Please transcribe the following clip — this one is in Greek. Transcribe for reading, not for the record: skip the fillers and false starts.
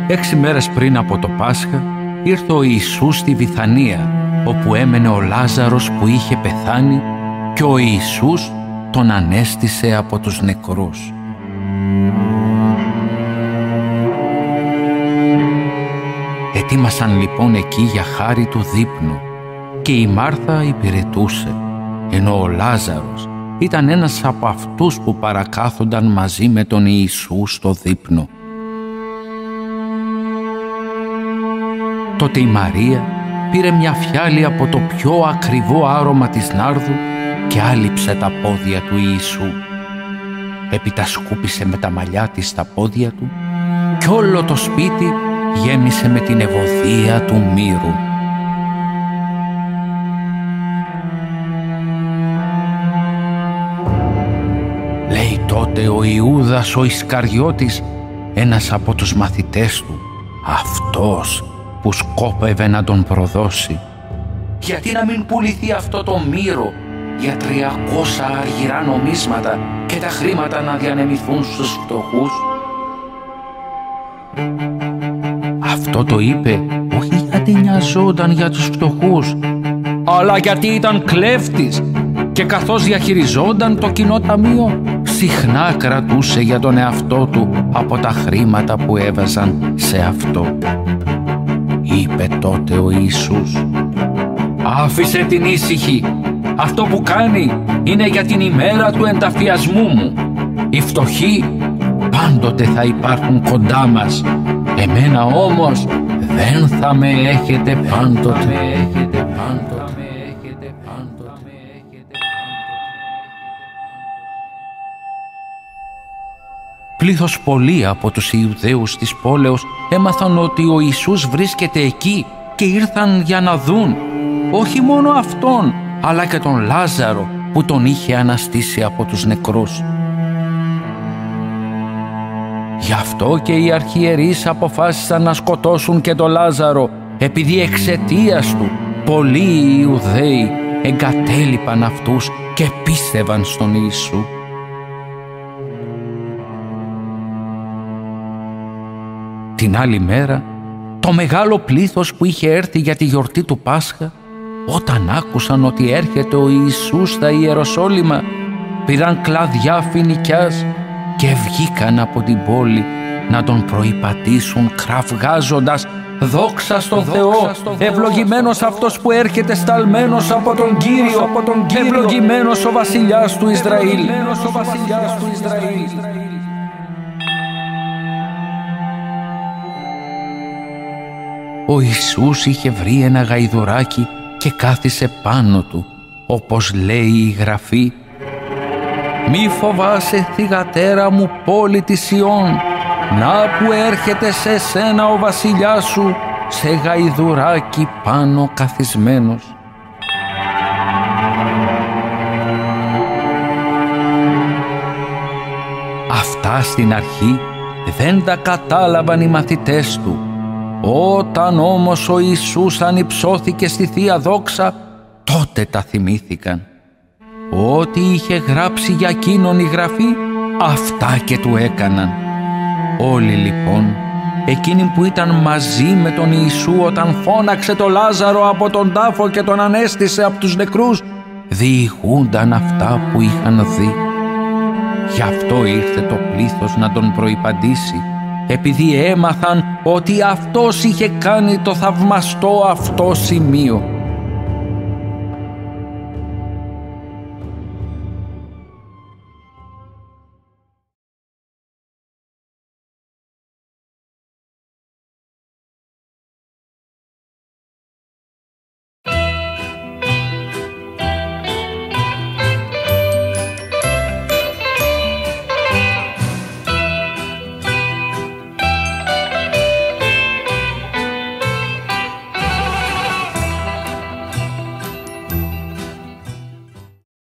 6 μέρες πριν από το Πάσχα ήρθε ο Ιησούς στη Βιθανία, όπου έμενε ο Λάζαρος που είχε πεθάνει και ο Ιησούς τον ανέστησε από τους νεκρούς. Ετοίμασαν λοιπόν εκεί για χάρη του δείπνου και η Μάρθα υπηρετούσε, ενώ ο Λάζαρος ήταν ένας από αυτούς που παρακάθονταν μαζί με τον Ιησού στο δείπνο. Τότε η Μαρία πήρε μια φιάλη από το πιο ακριβό άρωμα της νάρδου και άλυψε τα πόδια του Ιησού. Έπειτα σκούπισε με τα μαλλιά της τα πόδια του και όλο το σπίτι γέμισε με την ευωδία του μύρου. Λέει τότε ο Ιούδας ο Ισκαριώτης, ένας από τους μαθητές του, αυτός που σκόπευε να τον προδώσει: γιατί να μην πουληθεί αυτό το μύρο για 300 αργυρά νομίσματα και τα χρήματα να διανεμηθούν στους φτωχούς? Αυτό το είπε όχι γιατί νοιαζόταν για τους φτωχούς, αλλά γιατί ήταν κλέφτης και καθώς διαχειριζόταν το κοινό ταμείο, συχνά κρατούσε για τον εαυτό του από τα χρήματα που έβαζαν σε αυτό. Είπε τότε ο Ιησούς: άφησε την ήσυχη, αυτό που κάνει είναι για την ημέρα του ενταφιασμού μου. Οι φτωχοί πάντοτε θα υπάρχουν κοντά μας, εμένα όμως δεν θα με έχετε πάντοτε. Πλήθος πολλοί από τους Ιουδαίους της πόλεως έμαθαν ότι ο Ιησούς βρίσκεται εκεί και ήρθαν για να δουν όχι μόνο αυτόν, αλλά και τον Λάζαρο που τον είχε αναστήσει από τους νεκρούς. Γι' αυτό και οι αρχιερείς αποφάσισαν να σκοτώσουν και τον Λάζαρο, επειδή εξαιτίας του πολλοί Ιουδαίοι εγκατέλειπαν αυτούς και πίστευαν στον Ιησού. Την άλλη μέρα, το μεγάλο πλήθος που είχε έρθει για τη γιορτή του Πάσχα, όταν άκουσαν ότι έρχεται ο Ιησούς στα Ιεροσόλυμα, πήραν κλαδιά φοινικιάς και βγήκαν από την πόλη να τον προϋπατήσουν κραυγάζοντας: «Δόξα στον Θεό, ευλογημένος αυτός που έρχεται σταλμένος από τον Κύριο, ευλογημένος ο βασιλιάς του Ισραήλ». Ο Ιησούς είχε βρει ένα γαϊδουράκι και κάθισε πάνω του, όπως λέει η Γραφή: «Μη φοβάσαι, θυγατέρα μου, πόλη της Σιών, να που έρχεται σε σένα ο βασιλιάς σου, σε γαϊδουράκι πάνω καθισμένος». Αυτά στην αρχή δεν τα κατάλαβαν οι μαθητές του. Όταν όμως ο Ιησούς ανυψώθηκε στη Θεία Δόξα, τότε τα θυμήθηκαν. Ό,τι είχε γράψει για εκείνον η Γραφή, αυτά και του έκαναν. Όλοι λοιπόν, εκείνοι που ήταν μαζί με τον Ιησού όταν φώναξε το Λάζαρο από τον τάφο και τον ανέστησε από τους νεκρούς, διηγούνταν αυτά που είχαν δει. Γι' αυτό ήρθε το πλήθος να τον προϋπαντήσει, επειδή έμαθαν ότι αυτός είχε κάνει το θαυμαστό αυτό σημείο.